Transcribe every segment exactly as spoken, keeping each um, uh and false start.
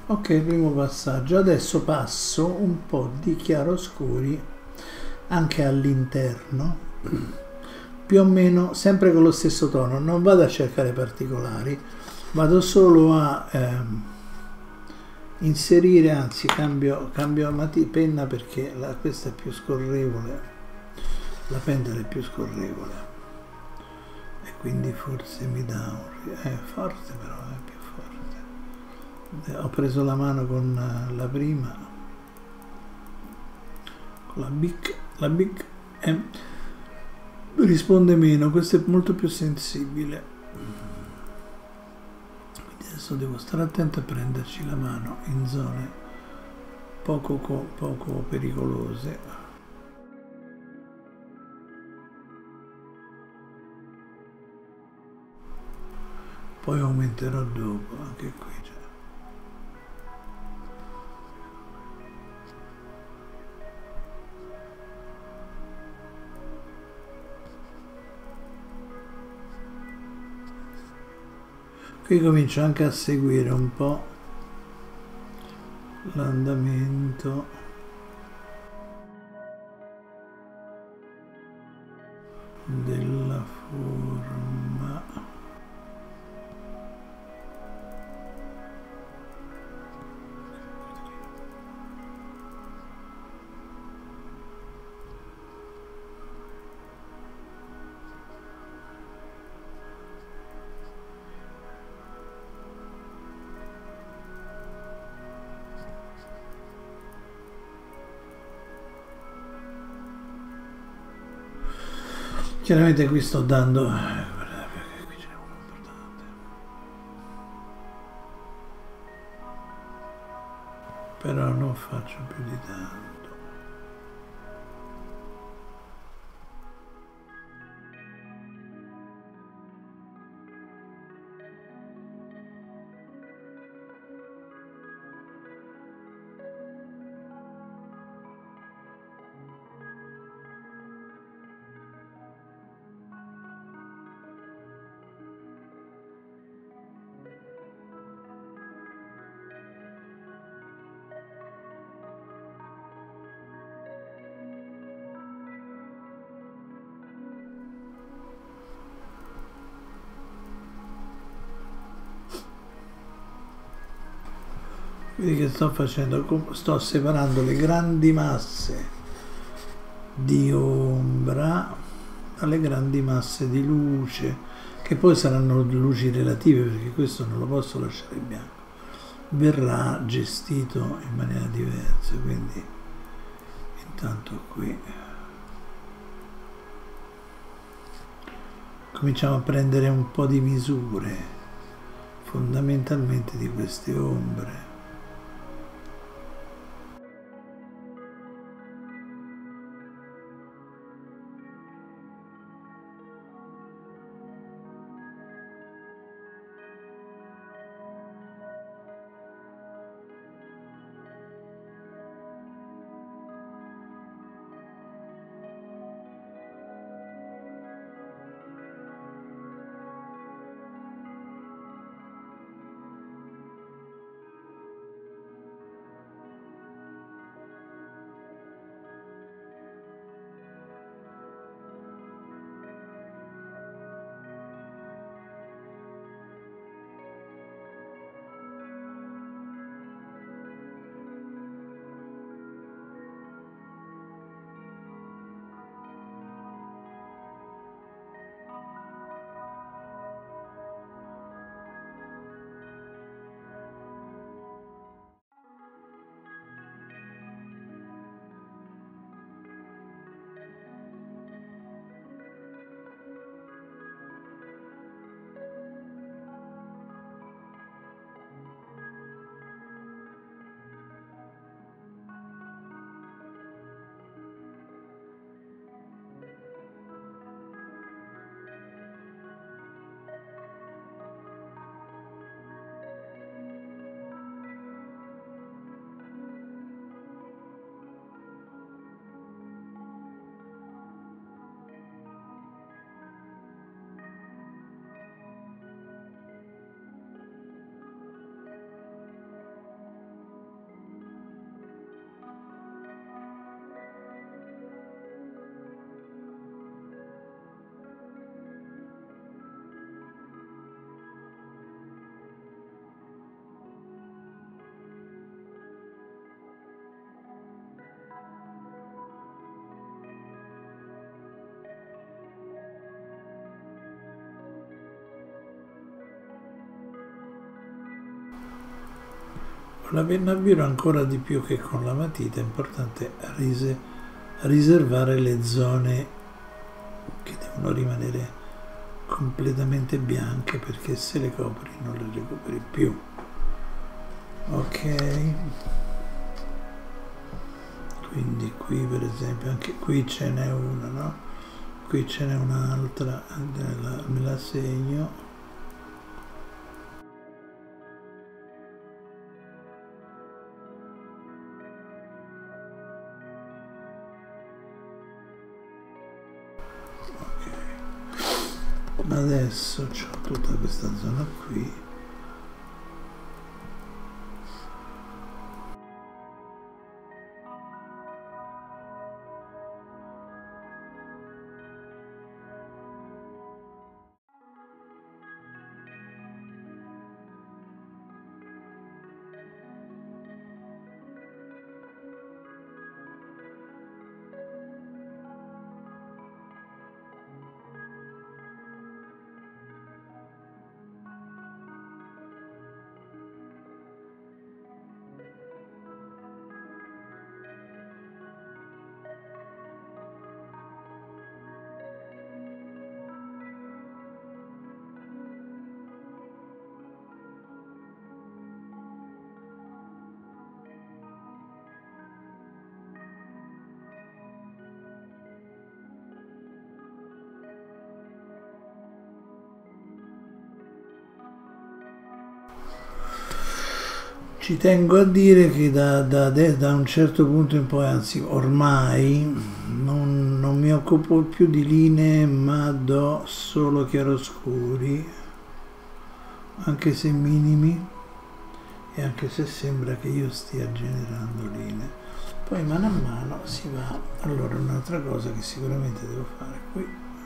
Ok, primo passaggio. Adesso passo un po' di chiaroscuri anche all'interno, più o meno sempre con lo stesso tono. Non vado a cercare particolari, vado solo a ehm, inserire, anzi cambio, cambio mati- penna perché la, questa è più scorrevole, la pentola è più scorrevole e quindi forse mi dà un... è forte, però è più forte. Ho preso la mano con la prima, con la Bic, la Bic è, risponde meno, questa è molto più sensibile, quindi adesso devo stare attento a prenderci la mano in zone poco, poco pericolose. Poi aumenterò dopo, anche qui c'è. Qui comincio anche a seguire un po' l'andamento della forma. Chiaramente qui sto dando, guardate perché qui c'è uno importante, però non faccio più di tanto. Vedi che sto facendo? Sto separando le grandi masse di ombra dalle grandi masse di luce, che poi saranno luci relative perché questo non lo posso lasciare bianco, verrà gestito in maniera diversa, quindi intanto qui cominciamo a prendere un po' di misure fondamentalmente di queste ombre. con la penna a biro ancora di più che con la matita è importante rise- riservare le zone che devono rimanere completamente bianche, perché se le copri non le recuperi più. Ok, quindi qui per esempio anche qui ce n'è una, no? Qui ce n'è un'altra, me la segno. Adesso ho tutta questa zona qui. Ci tengo a dire che da, da, da un certo punto in poi, anzi ormai, non, non mi occupo più di linee, ma do solo chiaroscuri, anche se minimi, e anche se sembra che io stia generando linee. Poi mano a mano si va. Allora, un'altra cosa che sicuramente devo fare qui.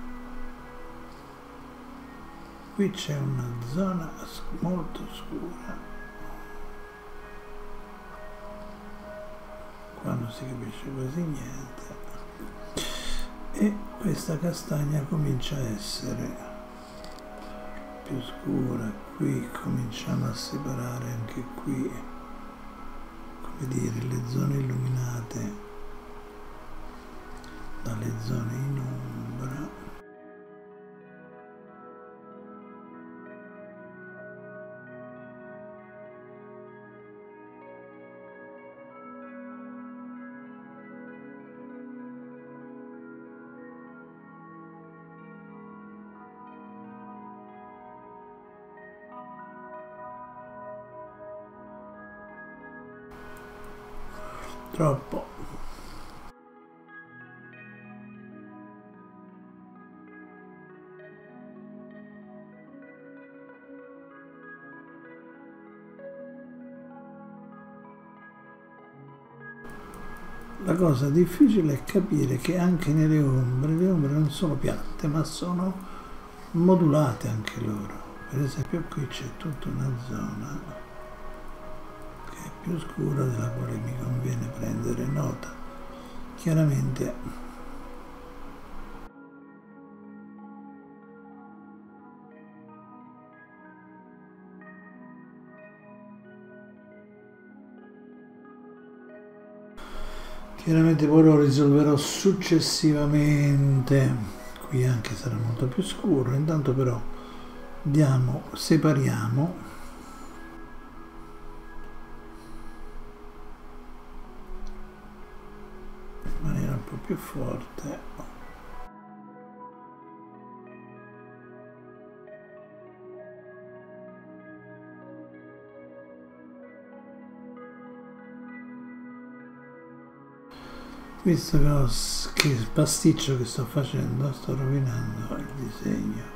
Qui c'è una zona molto scura. Qua non si capisce quasi niente, e questa castagna comincia a essere più scura. Qui cominciamo a separare anche qui, come dire, le zone illuminate dalle zone in ombra. Troppo. La cosa difficile è capire che anche nelle ombre, le ombre non sono piatte, ma sono modulate anche loro. Per esempio qui c'è tutta una zona che è più scura, della quale mi conviene prendere nota. Chiaramente chiaramente poi lo risolverò successivamente. Qui anche sarà molto più scuro. Intanto però diamo, separiamo in maniera un po' più forte. Visto che, ho, che pasticcio che sto facendo, sto rovinando il disegno.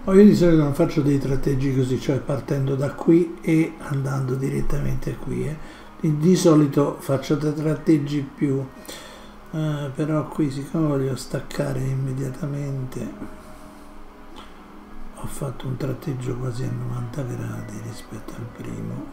Oh, io di solito non faccio dei tratteggi così, cioè partendo da qui e andando direttamente qui. Eh. Di, di solito faccio dei tratteggi più, eh, però qui siccome voglio staccare immediatamente, ho fatto un tratteggio quasi a novanta gradi rispetto al primo.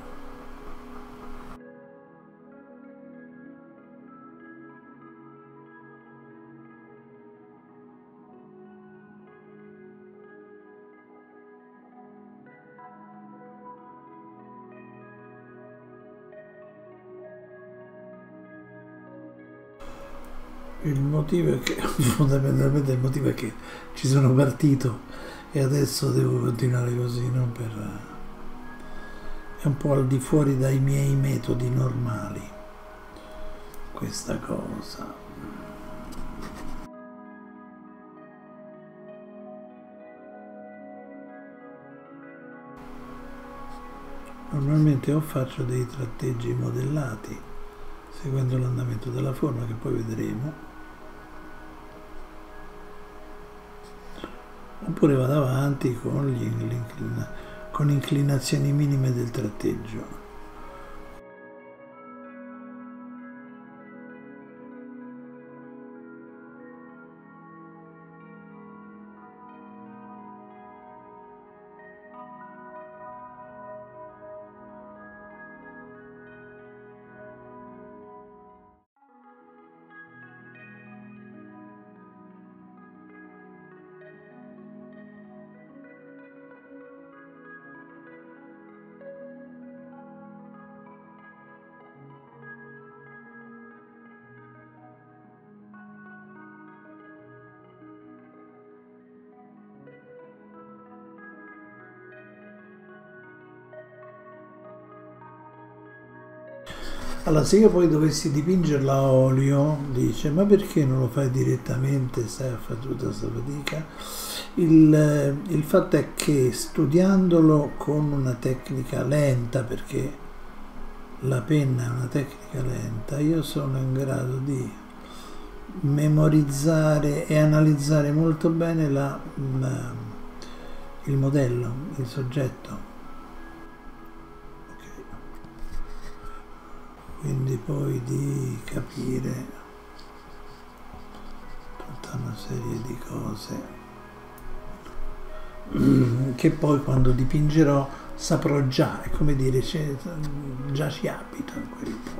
Il motivo è che, fondamentalmente il motivo è che ci sono partito e adesso devo continuare così, no? Per, è un po' al di fuori dai miei metodi normali questa cosa. Normalmente o faccio dei tratteggi modellati seguendo l'andamento della forma che poi vedremo, oppure vado avanti con, gli, l'inclina, con inclinazioni minime del tratteggio. Allora, se io poi dovessi dipingerla a olio, dice, ma perché non lo fai direttamente, stai a fare tutta questa fatica? Il, il fatto è che studiandolo con una tecnica lenta, perché la penna è una tecnica lenta, io sono in grado di memorizzare e analizzare molto bene la, la, il modello, il soggetto. Quindi poi di capire tutta una serie di cose che poi quando dipingerò saprò già, è come dire, già ci abito in quel